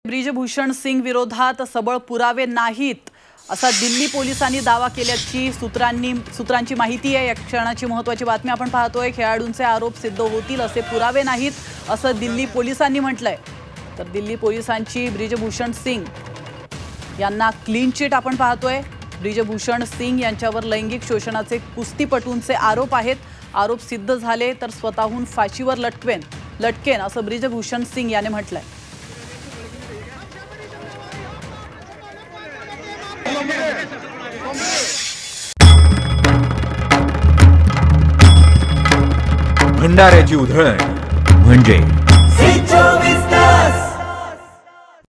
ब्रिजभूषण सिंग विरोधात सबळ पुरावे नाहीत असा दिल्ली पोलिसांनी दावा केल्याची सूत्रांची माहिती आहे। या क्षणाची महत्त्वाची बातमी आपण पाहतोय। खेळाडूंचे आरोप सिद्ध होतील असे पुरावे नाहीत असं दिल्ली पोलिसांनी म्हटलंय। तर दिल्ली पोलिसांची ब्रिजभूषण सिंग यांना क्लीन चिट आपण पाहतोय। ब्रिजभूषण सिंग यांच्यावर लैंगिक शोषणाचे कुस्तीपटूंचे आरोप आहेत। आरोप सिद्ध झाले तर स्वतःहून फाशीवर लटकेन असं ब्रिजभूषण सिंग याने म्हटलंय। भंडाऱ्याची उधळण म्हणजे